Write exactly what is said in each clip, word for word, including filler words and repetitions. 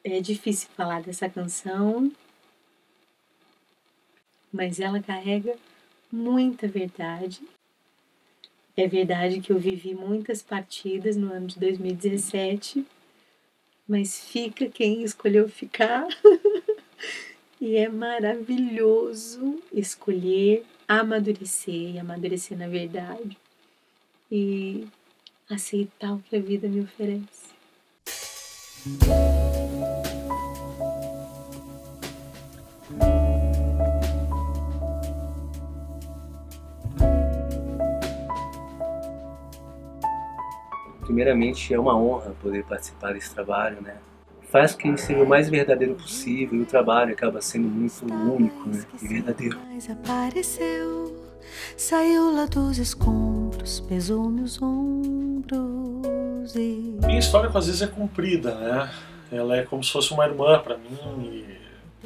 É difícil falar dessa canção, mas ela carrega muita verdade. É verdade que eu vivi muitas partidas no ano de dois mil e dezessete, mas fica quem escolheu ficar. E é maravilhoso escolher amadurecer e amadurecer na verdade e aceitar o que a vida me oferece. Primeiramente, é uma honra poder participar desse trabalho, né? Faz que seja o mais verdadeiro possível e o trabalho acaba sendo muito único, né? E verdadeiro. Apareceu, saiu lá dos escombros, pesou meus ombros e... Minha história às vezes é comprida, né? Ela é como se fosse uma irmã para mim e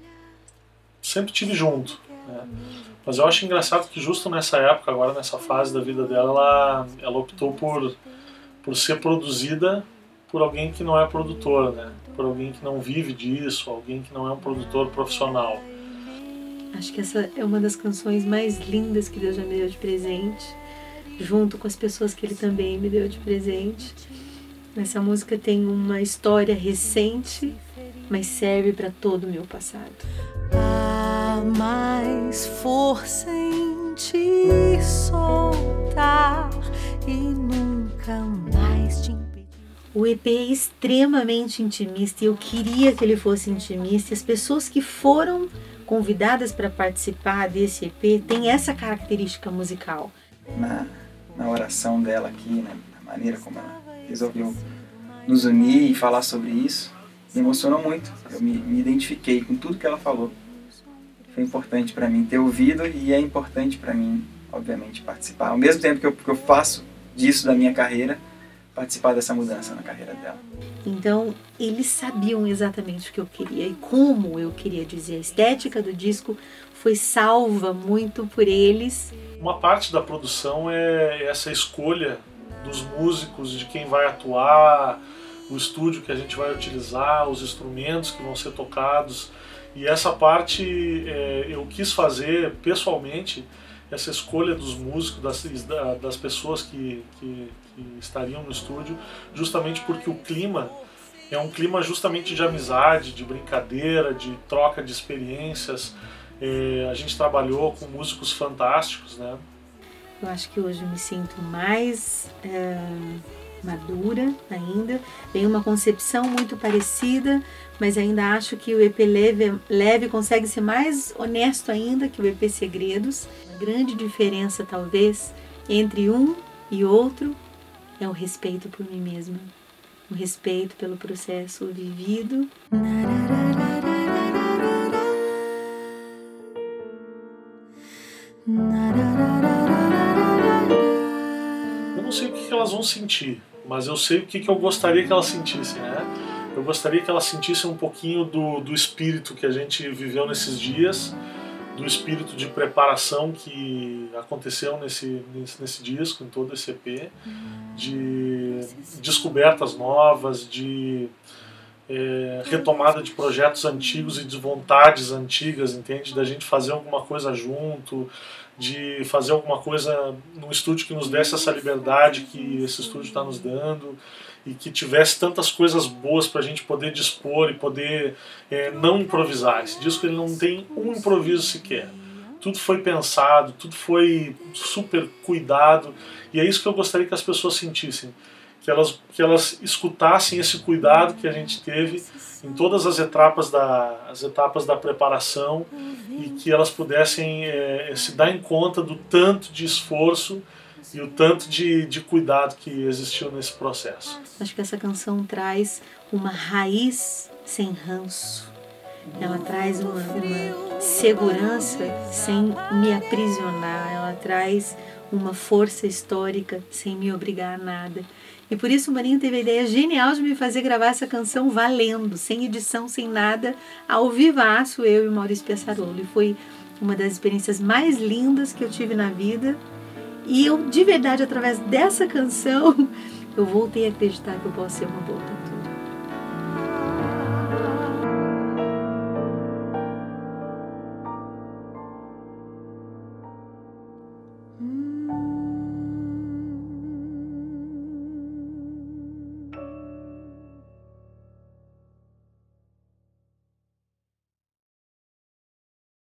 sempre tive junto, né? Mas eu acho engraçado que justo nessa época, agora nessa fase da vida dela, ela, ela optou por, por ser produzida por alguém que não é produtor, né? Por alguém que não vive disso, alguém que não é um produtor profissional. Acho que essa é uma das canções mais lindas que Deus já me deu de presente, junto com as pessoas que Ele também me deu de presente. Essa música tem uma história recente, mas serve para todo o meu passado. Há mais força em te soltar e nunca mais te impedir. O E P é extremamente intimista e eu queria que ele fosse intimista. E as pessoas que foram convidadas para participar desse E P têm essa característica musical. Na, na oração dela aqui, né, na maneira como ela resolveu nos unir e falar sobre isso, me emocionou muito. Eu me, me identifiquei com tudo que ela falou. Foi importante para mim ter ouvido e é importante para mim, obviamente, participar. Ao mesmo tempo que eu, que eu faço disso da minha carreira, participar dessa mudança na carreira dela. Então, eles sabiam exatamente o que eu queria e como eu queria dizer. A estética do disco foi salva muito por eles. Uma parte da produção é essa escolha dos músicos, de quem vai atuar, o estúdio que a gente vai utilizar, os instrumentos que vão ser tocados. E essa parte é, eu quis fazer pessoalmente, essa escolha dos músicos, das, das pessoas que, que, que estariam no estúdio, justamente porque o clima é um clima justamente de amizade, de brincadeira, de troca de experiências. É, a gente trabalhou com músicos fantásticos, né? Eu acho que hoje eu me sinto mais é, madura ainda. Tem uma concepção muito parecida, mas ainda acho que o E P Leve, Leve consegue ser mais honesto ainda que o E P Segredos. A grande diferença, talvez, entre um e outro é o respeito por mim mesma. O respeito pelo processo vivido. Eu não sei o que elas vão sentir, mas eu sei o que eu gostaria que elas sentissem, né? Eu gostaria que elas sentissem um pouquinho do, do espírito que a gente viveu nesses dias, do espírito de preparação que aconteceu nesse, nesse, nesse disco, em todo esse E P, de descobertas novas, de é, retomada de projetos antigos e de vontades antigas, entende? Da gente fazer alguma coisa junto, de fazer alguma coisa num estúdio que nos desse essa liberdade que esse estúdio está nos dando e que tivesse tantas coisas boas para a gente poder dispor e poder é, não improvisar. Esse disco ele não tem um improviso sequer. Tudo foi pensado, tudo foi super cuidado e é isso que eu gostaria que as pessoas sentissem. Que elas, que elas escutassem esse cuidado que a gente teve em todas as etapas da, as etapas da preparação e que elas pudessem é, se dar em conta do tanto de esforço e o tanto de, de cuidado que existiu nesse processo. Acho que essa canção traz uma raiz sem ranço. Ela traz uma, uma segurança sem me aprisionar. Ela traz uma força histórica sem me obrigar a nada. E por isso o Marinho teve a ideia genial de me fazer gravar essa canção valendo, sem edição, sem nada, ao vivaço, eu e o Maurício Piaçarolo. E foi uma das experiências mais lindas que eu tive na vida. E eu, de verdade, através dessa canção, eu voltei a acreditar que eu posso ser uma boa cantora.